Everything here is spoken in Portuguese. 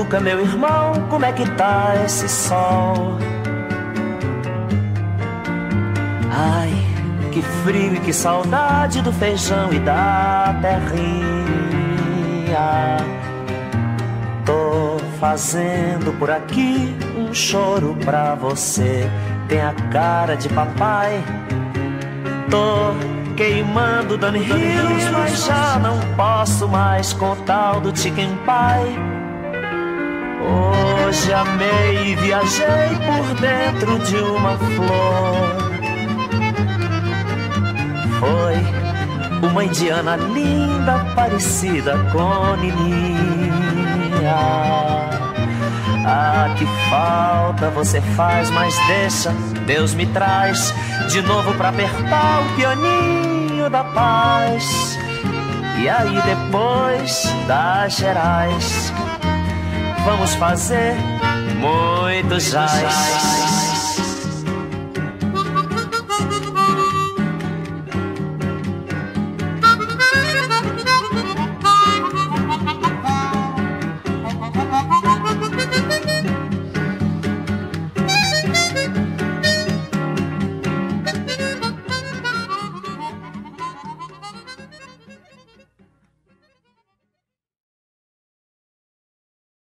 Tuca, meu irmão, como é que tá esse sol? Ai, que frio e que saudade do feijão e da terrinha. Tô fazendo por aqui um choro pra você. Tem a cara de papai. Tô queimando Dani Rios, mas já não posso mais com o tal do Chicken Pie. Hoje amei e viajei por dentro de uma flor. Foi uma indiana linda, parecida com Nininha. Ah, que falta você faz, mas deixa, Deus me traz de novo pra apertar o pianinho da paz. E aí depois das gerais, vamos fazer muito jazz.